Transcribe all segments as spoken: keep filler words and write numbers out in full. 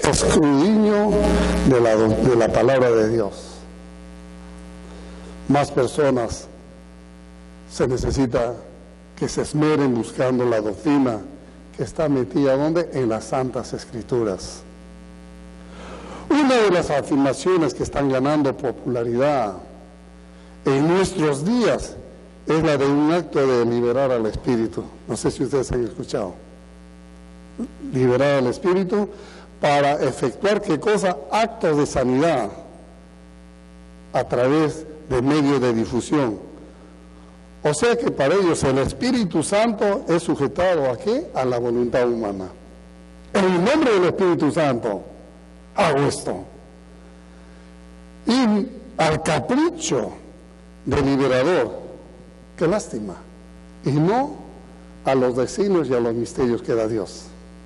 escudriño de la, de la palabra de Dios. Más personas se necesita que se esmeren buscando la doctrina que está metida ¿dónde? En las Santas Escrituras. Una de las afirmaciones que están ganando popularidad en nuestros días es la de un acto de liberar al espíritu. No sé si ustedes han escuchado. Liberar al espíritu para efectuar ¿qué cosa? Actos de sanidad a través de medios de difusión. O sea que para ellos el Espíritu Santo es sujetado ¿a qué? A la voluntad humana. En el nombre del Espíritu Santo hago esto. Y al capricho del liberador, qué lástima, y no a los designios y a los misterios que da Dios.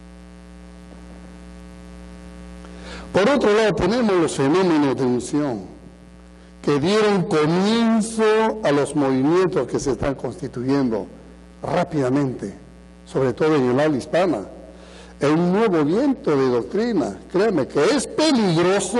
Por otro lado tenemos los fenómenos de unción que dieron comienzo a los movimientos que se están constituyendo rápidamente, sobre todo en el habla hispana. Es un nuevo viento de doctrina, créanme que es peligroso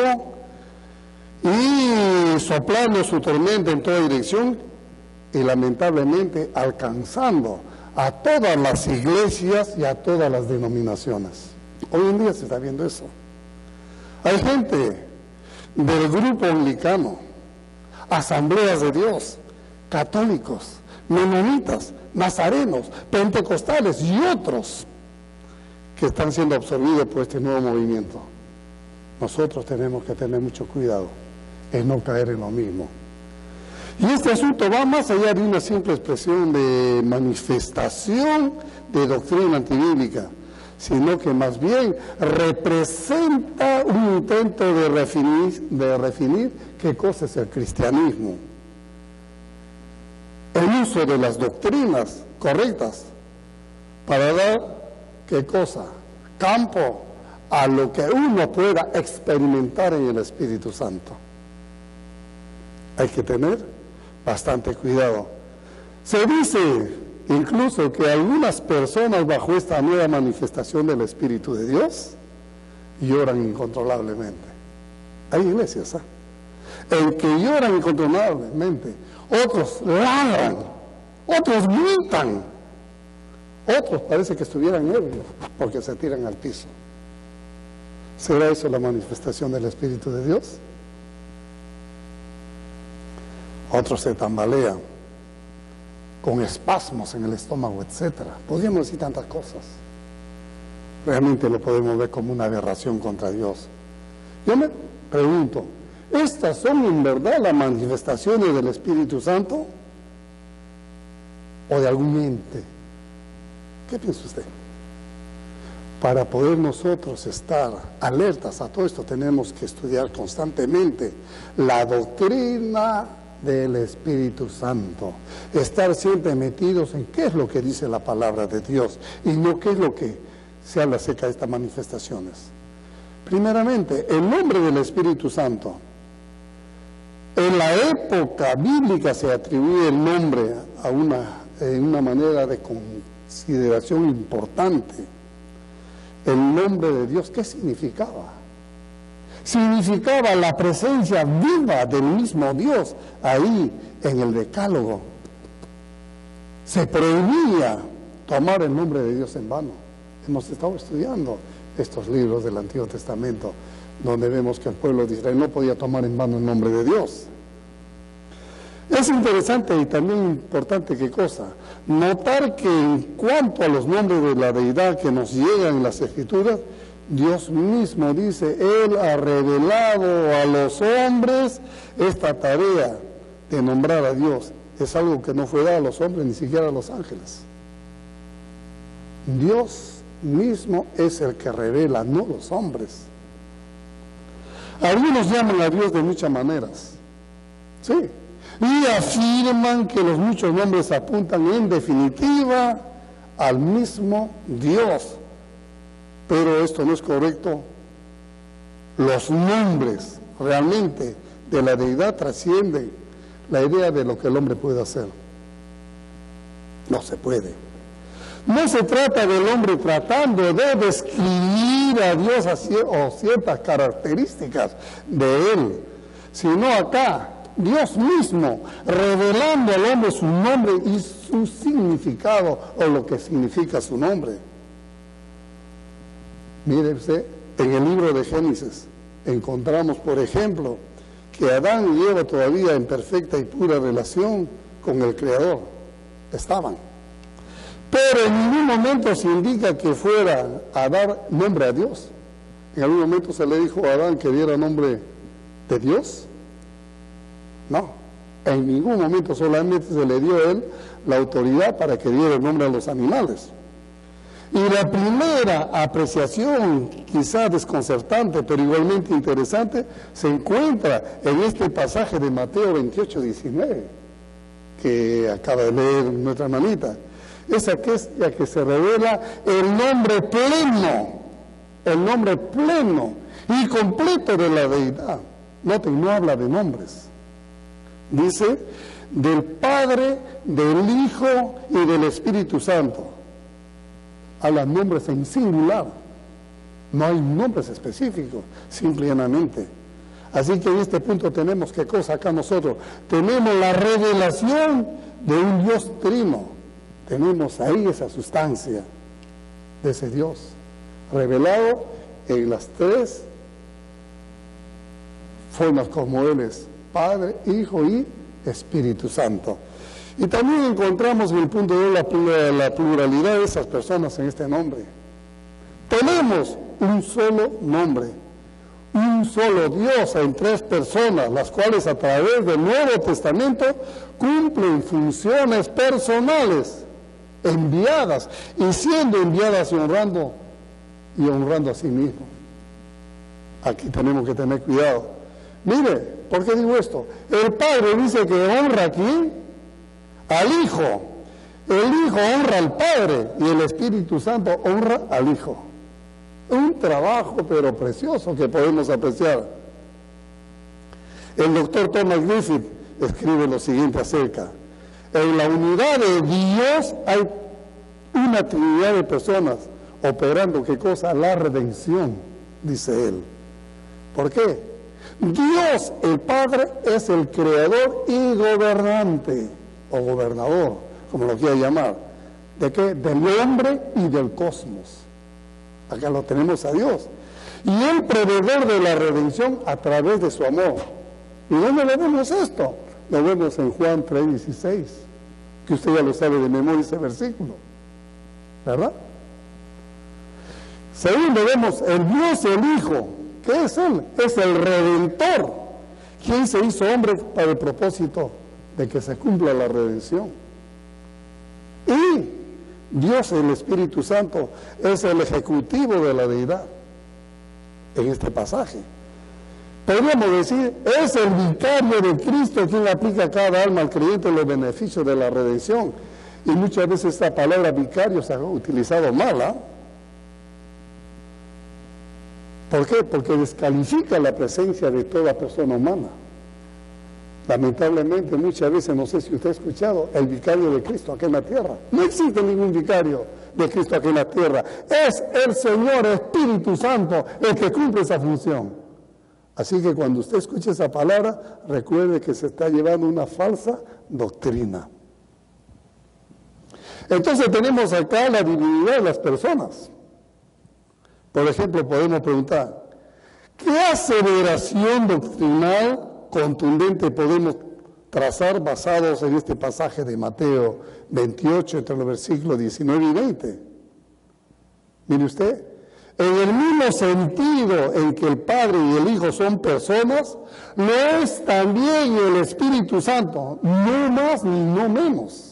y soplando su tormenta en toda dirección y lamentablemente alcanzando a todas las iglesias y a todas las denominaciones. Hoy en día se está viendo eso. Hay gente del grupo anglicano, Asambleas de Dios, católicos, menonitas, nazarenos, pentecostales y otros que están siendo absorbidos por este nuevo movimiento. Nosotros tenemos que tener mucho cuidado en no caer en lo mismo. Y este asunto va más allá de una simple expresión de manifestación de doctrina antibíblica, sino que más bien representa un intento de refinir, de refinir qué cosa es el cristianismo. El uso de las doctrinas correctas para dar, ¿qué cosa? Campo a lo que uno pueda experimentar en el Espíritu Santo. Hay que tener bastante cuidado. Se dice incluso que algunas personas bajo esta nueva manifestación del Espíritu de Dios lloran incontrolablemente. Hay iglesias, ¿eh? En que lloran incontrolablemente, otros ladran, otros gritan, otros parece que estuvieran ebrios porque se tiran al piso. ¿Será eso la manifestación del Espíritu de Dios? Otros se tambalean con espasmos en el estómago, etcétera. Podríamos decir tantas cosas. Realmente lo podemos ver como una aberración contra Dios. Yo me pregunto, ¿estas son en verdad las manifestaciones del Espíritu Santo o de algún ente? ¿Qué piensa usted? Para poder nosotros estar alertas a todo esto, tenemos que estudiar constantemente la doctrina del Espíritu Santo, estar siempre metidos en qué es lo que dice la palabra de Dios y no qué es lo que se habla acerca de estas manifestaciones. Primeramente, el nombre del Espíritu Santo. En la época bíblica se atribuye el nombre a una, en una manera de consideración importante. El nombre de Dios, ¿qué significaba? Significaba la presencia viva del mismo Dios ahí en el Decálogo. Se prohibía tomar el nombre de Dios en vano. Hemos estado estudiando estos libros del Antiguo Testamento, donde vemos que el pueblo de Israel no podía tomar en vano el nombre de Dios. Es interesante y también importante, ¿qué cosa? Notar que en cuanto a los nombres de la deidad que nos llegan en las Escrituras, Dios mismo dice, Él ha revelado a los hombres esta tarea de nombrar a Dios. Es algo que no fue dado a los hombres, ni siquiera a los ángeles. Dios mismo es el que revela, no los hombres. Algunos llaman a Dios de muchas maneras, sí, y afirman que los muchos nombres apuntan en definitiva al mismo Dios. Pero esto no es correcto. Los nombres realmente de la deidad trascienden la idea de lo que el hombre puede hacer. No se puede. No se trata del hombre tratando de describir atribuir a Dios a cier- o ciertas características de Él, sino acá Dios mismo revelando al hombre su nombre y su significado o lo que significa su nombre. Mire usted, en el libro de Génesis encontramos, por ejemplo, que Adán y Eva todavía en perfecta y pura relación con el Creador estaban. Pero en ningún momento se indica que fuera a dar nombre a Dios. En algún momento se le dijo a Adán que diera nombre de Dios. No, en ningún momento, solamente se le dio a él la autoridad para que diera el nombre a los animales. Y la primera apreciación, quizá desconcertante, pero igualmente interesante, se encuentra en este pasaje de Mateo veintiocho, diecinueve, que acaba de leer nuestra hermanita. Es aquella que se revela el nombre pleno, el nombre pleno y completo de la deidad. Noten, no habla de nombres. Dice, del Padre, del Hijo y del Espíritu Santo. Habla nombres en singular. No hay nombres específicos, simple y llanamente. Así que en este punto tenemos, ¿qué cosa acá nosotros? Tenemos la revelación de un Dios trino. Tenemos ahí esa sustancia de ese Dios, revelado en las tres formas como Él es, Padre, Hijo y Espíritu Santo. Y también encontramos en el punto de la, la pluralidad de esas personas en este nombre. Tenemos un solo nombre, un solo Dios en tres personas, las cuales a través del Nuevo Testamento cumplen funciones personales, enviadas, y siendo enviadas y honrando, y honrando a sí mismo. Aquí tenemos que tener cuidado. Mire, ¿por qué digo esto? El Padre dice que honra a quién? Al Hijo. El Hijo honra al Padre y el Espíritu Santo honra al Hijo. Un trabajo pero precioso que podemos apreciar. El doctor Thomas Griffith escribe lo siguiente acerca. En la unidad de Dios hay una trinidad de personas operando, ¿qué cosa? La redención, dice él. ¿Por qué? Dios, el Padre, es el creador y gobernante, o gobernador, como lo quiera llamar. ¿De qué? Del hombre y del cosmos. Acá lo tenemos a Dios. Y el proveedor de la redención a través de su amor. ¿Y dónde lo vemos esto? Lo vemos en Juan tres dieciséis, que usted ya lo sabe de memoria ese versículo, ¿verdad? Segundo, vemos el Dios, el Hijo. ¿Qué es Él? Es el Redentor, quien se hizo hombre para el propósito de que se cumpla la redención. Y Dios, el Espíritu Santo, es el ejecutivo de la deidad en este pasaje. Podríamos decir, es el vicario de Cristo quien aplica a cada alma al creyente los beneficios de la redención. Y muchas veces esta palabra vicario se ha utilizado mal, ¿eh? ¿Por qué? Porque descalifica la presencia de toda persona humana. Lamentablemente, muchas veces, no sé si usted ha escuchado, el vicario de Cristo aquí en la tierra. No existe ningún vicario de Cristo aquí en la tierra. Es el Señor Espíritu Santo el que cumple esa función. Así que cuando usted escuche esa palabra, recuerde que se está llevando una falsa doctrina. Entonces tenemos acá la divinidad de las personas. Por ejemplo, podemos preguntar, ¿qué aseveración doctrinal contundente podemos trazar basados en este pasaje de Mateo veintiocho, entre los versículos diecinueve y veinte? Mire usted, en el mismo sentido en que el Padre y el Hijo son personas, lo es también el Espíritu Santo, no más ni no menos.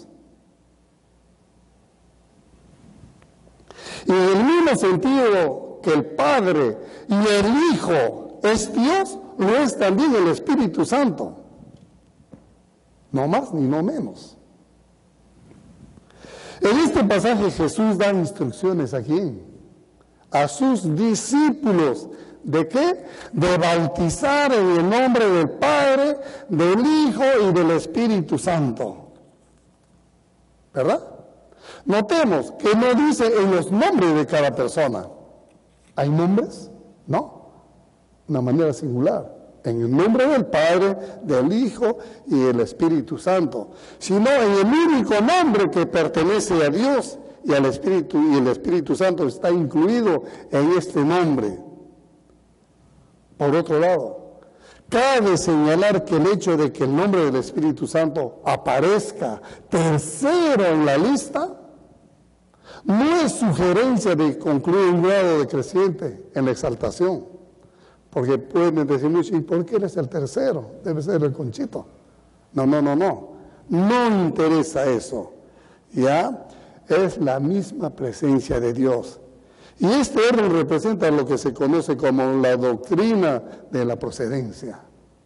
Y en el mismo sentido que el Padre y el Hijo es Dios, lo es también el Espíritu Santo. No más ni no menos. En este pasaje Jesús da instrucciones a quién? A sus discípulos. ¿De qué? De bautizar en el nombre del Padre, del Hijo y del Espíritu Santo. ¿Verdad? Notemos que no dice en los nombres de cada persona. ¿Hay nombres? No, una manera singular. En el nombre del Padre, del Hijo y del Espíritu Santo, sino en el único nombre que pertenece a Dios y al Espíritu, y el Espíritu Santo está incluido en este nombre. Por otro lado, cabe señalar que el hecho de que el nombre del Espíritu Santo aparezca tercero en la lista no es sugerencia de concluir un grado decreciente en la exaltación. Porque pueden decir mucho, ¿y por qué eres el tercero? Debe ser el Conchito. No, no, no, no. No interesa eso. ¿Ya? Es la misma presencia de Dios. Y este orden representa lo que se conoce como la doctrina de la procedencia.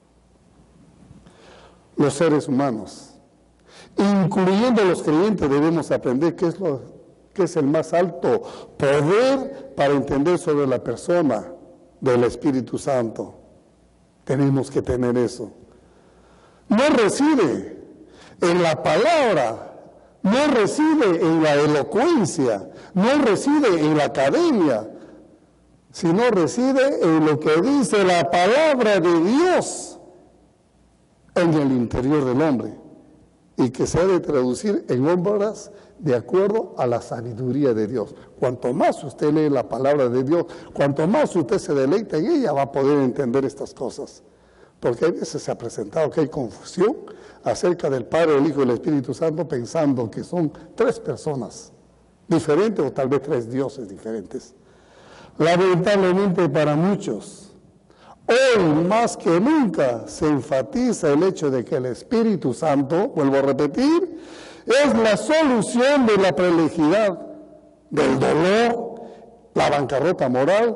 Los seres humanos, incluyendo los creyentes, debemos aprender qué es, lo, qué es el más alto poder para entender sobre la persona del Espíritu Santo. Tenemos que tener eso. No reside en la palabra, no reside en la elocuencia, no reside en la academia, sino reside en lo que dice la palabra de Dios en el interior del hombre, y que se ha de traducir en obras de acuerdo a la sabiduría de Dios. Cuanto más usted lee la palabra de Dios, cuanto más usted se deleita en ella, va a poder entender estas cosas. Porque a veces se ha presentado que hay confusión acerca del Padre, el Hijo y el Espíritu Santo, pensando que son tres personas diferentes o tal vez tres dioses diferentes. Lamentablemente para muchos, hoy más que nunca se enfatiza el hecho de que el Espíritu Santo, vuelvo a repetir, es la solución de la perplejidad, del dolor, la bancarrota moral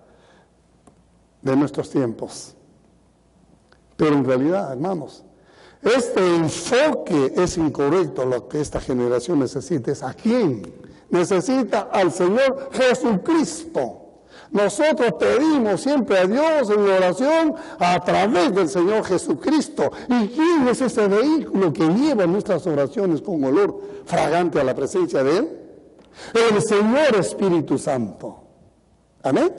de nuestros tiempos. Pero en realidad, hermanos, este enfoque es incorrecto. Lo que esta generación necesita es ¿a quién? Necesita al Señor Jesucristo. Nosotros pedimos siempre a Dios en oración a través del Señor Jesucristo. ¿Y quién es ese vehículo que lleva nuestras oraciones con olor fragante a la presencia de Él? El Señor Espíritu Santo. Amén.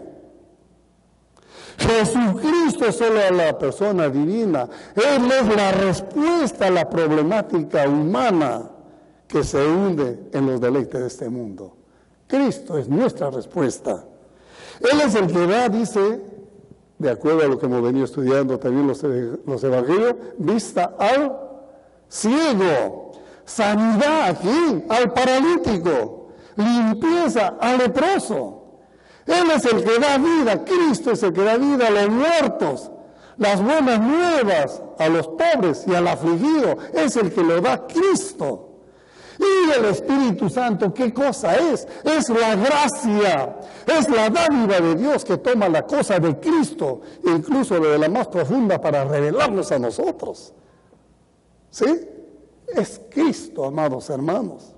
Jesucristo es solo la persona divina. Él es la respuesta a la problemática humana que se hunde en los deleites de este mundo. Cristo es nuestra respuesta. Él es el que da, dice, de acuerdo a lo que hemos venido estudiando también los, los evangelios, vista al ciego, sanidad aquí, al paralítico, limpieza al leproso. Él es el que da vida, Cristo es el que da vida a los muertos, las buenas nuevas a los pobres y al afligido, es el que lo da Cristo. Y el Espíritu Santo, ¿qué cosa es? Es la gracia, es la dádiva de Dios que toma la cosa de Cristo, incluso de la más profunda, para revelarnos a nosotros. ¿Sí? Es Cristo, amados hermanos.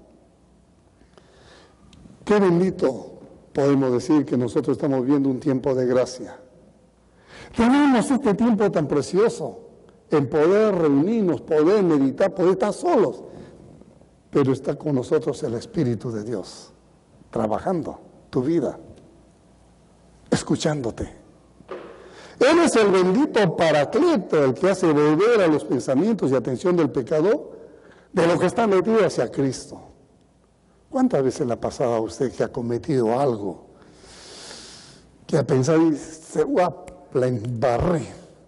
Qué bendito podemos decir que nosotros estamos viendo un tiempo de gracia. Tenemos este tiempo tan precioso en poder reunirnos, poder meditar, poder estar solos. Pero está con nosotros el Espíritu de Dios, trabajando tu vida, escuchándote. Él es el bendito paracleto, el que hace volver a los pensamientos y atención del pecador de lo que está metido hacia Cristo. ¿Cuántas veces le ha pasado a usted que ha cometido algo, que ha pensado y se la embarré,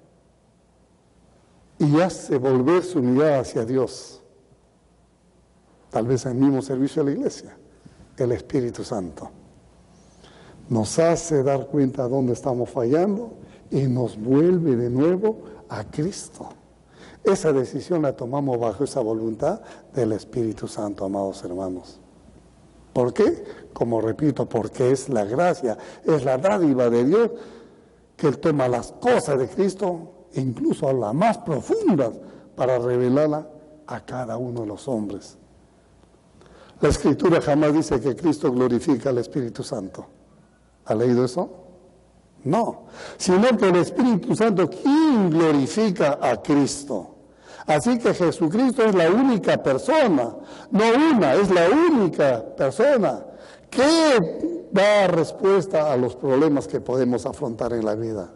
y hace volver su mirada hacia Dios? Tal vez en el mismo servicio de la iglesia, el Espíritu Santo nos hace dar cuenta de dónde estamos fallando y nos vuelve de nuevo a Cristo. Esa decisión la tomamos bajo esa voluntad del Espíritu Santo, amados hermanos. ¿Por qué? Como repito, porque es la gracia, es la dádiva de Dios, que Él toma las cosas de Cristo, incluso a las más profundas, para revelarla a cada uno de los hombres. La Escritura jamás dice que Cristo glorifica al Espíritu Santo. ¿Ha leído eso? No, sino que el Espíritu Santo, ¿quién glorifica a Cristo? Así que Jesucristo es la única persona, no una, es la única persona que da respuesta a los problemas que podemos afrontar en la vida.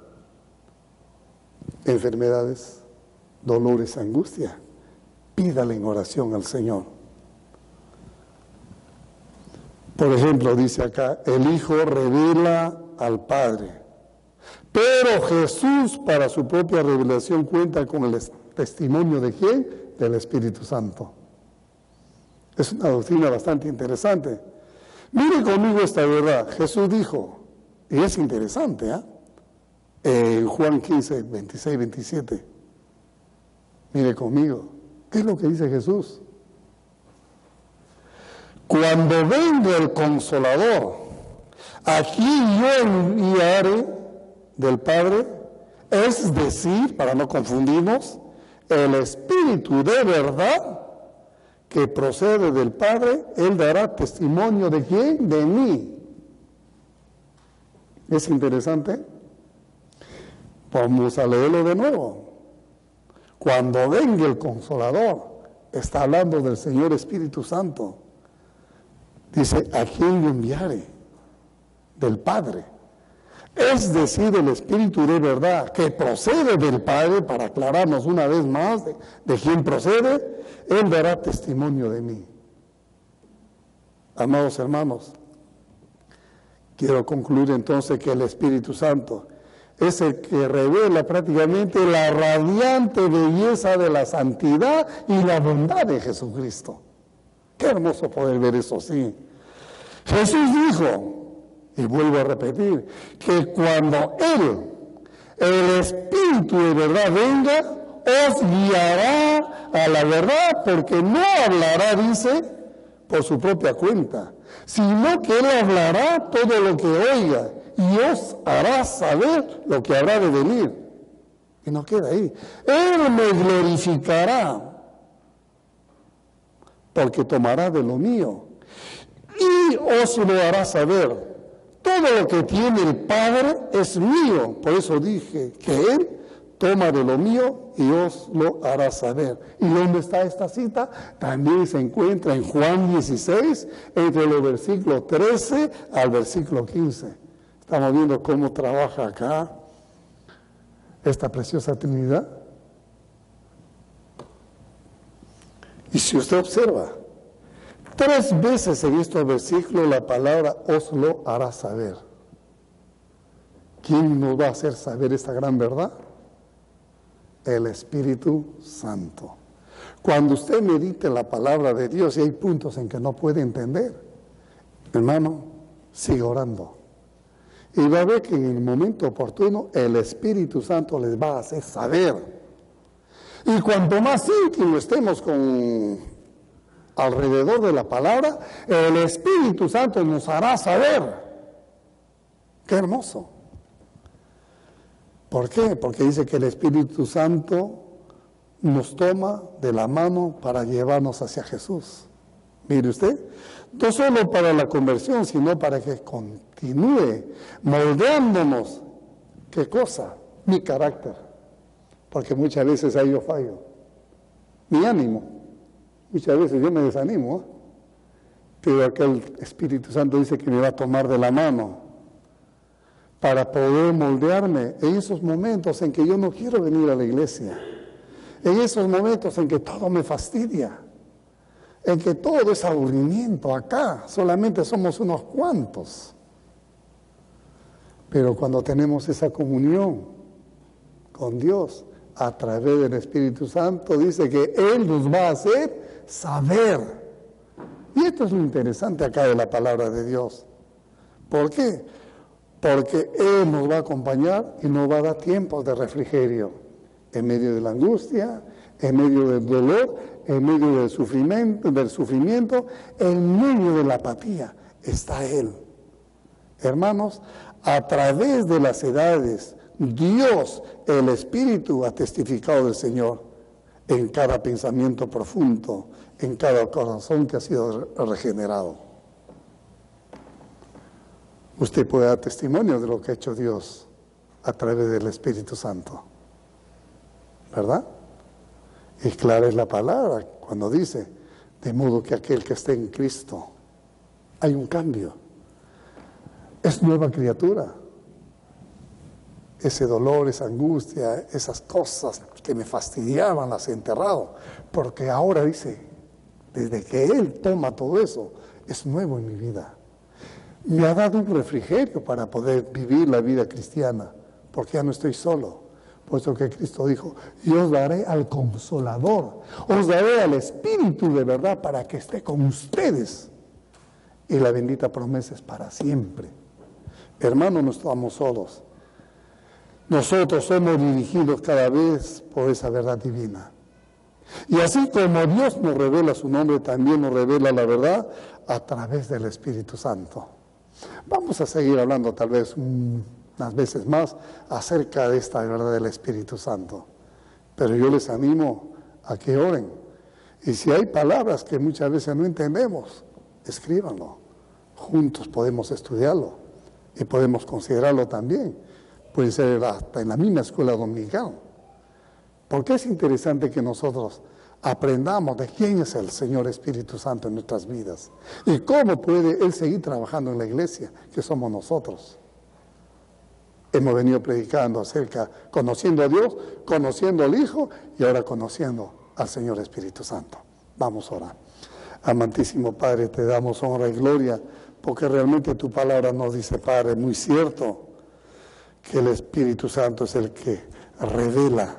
Enfermedades, dolores, angustia. Pídale en oración al Señor. Por ejemplo, dice acá, el Hijo revela al Padre. Pero Jesús, para su propia revelación, cuenta con el testimonio de ¿quién? Del Espíritu Santo. Es una doctrina bastante interesante. Mire conmigo esta verdad. Jesús dijo, y es interesante, ¿eh? En Juan quince, veintiséis, veintisiete. Mire conmigo. ¿Qué es lo que dice Jesús? Cuando venga el Consolador, a quien yo enviaré del Padre, es decir, para no confundirnos, el Espíritu de verdad que procede del Padre, Él dará testimonio de quién, de mí. ¿Es interesante? Vamos a leerlo de nuevo. Cuando venga el Consolador, está hablando del Señor Espíritu Santo. Dice, ¿a quién lo enviaré? Del Padre. Es decir, el Espíritu de verdad que procede del Padre, para aclararnos una vez más de, de quién procede, Él dará testimonio de mí. Amados hermanos, quiero concluir entonces que el Espíritu Santo es el que revela prácticamente la radiante belleza de la santidad y la bondad de Jesucristo. Qué hermoso poder ver eso así. Jesús dijo, y vuelvo a repetir, que cuando Él, el Espíritu de verdad venga, os guiará a la verdad, porque no hablará, dice, por su propia cuenta, sino que Él hablará todo lo que oiga y os hará saber lo que habrá de venir. Y no queda ahí. Él me glorificará, porque tomará de lo mío y os lo hará saber. Todo lo que tiene el Padre es mío. Por eso dije que Él toma de lo mío y os lo hará saber. ¿Y dónde está esta cita? También se encuentra en Juan dieciséis, entre los versículos trece al versículo quince. Estamos viendo cómo trabaja acá esta preciosa Trinidad. Y si usted observa, tres veces en estos versículos la palabra os lo hará saber. ¿Quién nos va a hacer saber esta gran verdad? El Espíritu Santo. Cuando usted medite la palabra de Dios y hay puntos en que no puede entender, hermano, siga orando. Y va a ver que en el momento oportuno el Espíritu Santo les va a hacer saber. Y cuanto más íntimo estemos con alrededor de la palabra, el Espíritu Santo nos hará saber. ¡Qué hermoso! ¿Por qué? Porque dice que el Espíritu Santo nos toma de la mano para llevarnos hacia Jesús. Mire usted, no solo para la conversión, sino para que continúe moldeándonos. ¿Qué cosa? Mi carácter. Porque muchas veces ahí yo fallo. Mi ánimo. Muchas veces yo me desanimo, ¿eh? Pero aquel Espíritu Santo dice que me va a tomar de la mano para poder moldearme en esos momentos en que yo no quiero venir a la iglesia, en esos momentos en que todo me fastidia, en que todo es aburrimiento. Acá solamente somos unos cuantos. Pero cuando tenemos esa comunión con Dios a través del Espíritu Santo, dice que Él nos va a hacer saber. Y esto es lo interesante acá de la palabra de Dios. ¿Por qué? Porque Él nos va a acompañar y nos va a dar tiempos de refrigerio en medio de la angustia, en medio del dolor, en medio del sufrimiento, del sufrimiento, en medio de la apatía, está Él. Hermanos, a través de las edades, Dios, el Espíritu, ha testificado del Señor en cada pensamiento profundo, en cada corazón que ha sido regenerado. Usted puede dar testimonio de lo que ha hecho Dios a través del Espíritu Santo, ¿verdad? Y clara es la palabra cuando dice, de modo que aquel que esté en Cristo, hay un cambio. es nueva criatura. Ese dolor, esa angustia, esas cosas que me fastidiaban, las he enterrado. Porque ahora dice, desde que Él toma todo eso, es nuevo en mi vida. Me ha dado un refrigerio para poder vivir la vida cristiana, porque ya no estoy solo. Puesto que Cristo dijo, yo os daré al Consolador, os daré al Espíritu de verdad para que esté con ustedes. Y la bendita promesa es para siempre. Hermanos, no estamos solos. Nosotros somos dirigidos cada vez por esa verdad divina. Y así como Dios nos revela su nombre, también nos revela la verdad a través del Espíritu Santo. Vamos a seguir hablando tal vez unas veces más acerca de esta verdad del Espíritu Santo. Pero yo les animo a que oren. Y si hay palabras que muchas veces no entendemos, escríbanlo. Juntos podemos estudiarlo y podemos considerarlo también. Puede ser hasta en la misma escuela dominical. Porque es interesante que nosotros aprendamos de quién es el Señor Espíritu Santo en nuestras vidas y cómo puede Él seguir trabajando en la iglesia, que somos nosotros. Hemos venido predicando acerca, conociendo a Dios, conociendo al Hijo y ahora conociendo al Señor Espíritu Santo. Vamos a orar. Amantísimo Padre, te damos honra y gloria porque realmente tu palabra nos dice, Padre, muy cierto, que el Espíritu Santo es el que revela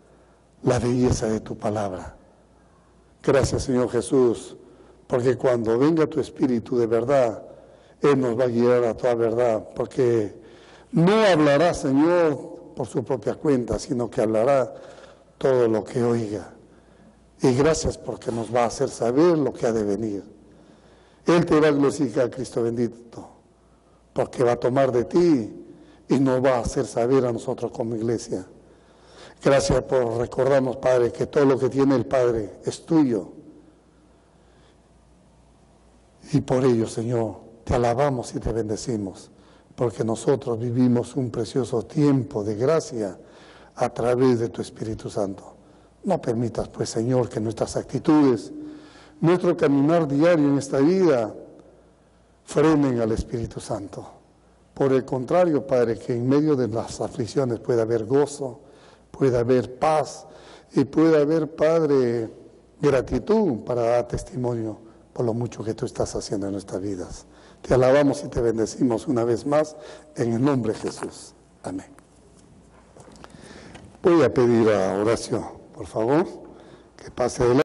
la belleza de tu palabra. Gracias, Señor Jesús, porque cuando venga tu Espíritu de verdad, Él nos va a guiar a toda verdad, porque no hablará, Señor, por su propia cuenta, sino que hablará todo lo que oiga. Y gracias porque nos va a hacer saber lo que ha de venir. Él te va a glorificar, Cristo bendito, porque va a tomar de ti y nos va a hacer saber a nosotros como iglesia. Gracias por recordarnos, Padre, que todo lo que tiene el Padre es tuyo. Y por ello, Señor, te alabamos y te bendecimos, porque nosotros vivimos un precioso tiempo de gracia a través de tu Espíritu Santo. No permitas, pues, Señor, que nuestras actitudes, nuestro caminar diario en esta vida, frenen al Espíritu Santo. Por el contrario, Padre, que en medio de las aflicciones pueda haber gozo, pueda haber paz y pueda haber, Padre, gratitud para dar testimonio por lo mucho que tú estás haciendo en nuestras vidas. Te alabamos y te bendecimos una vez más en el nombre de Jesús. Amén. Voy a pedir a Horacio, por favor, que pase adelante.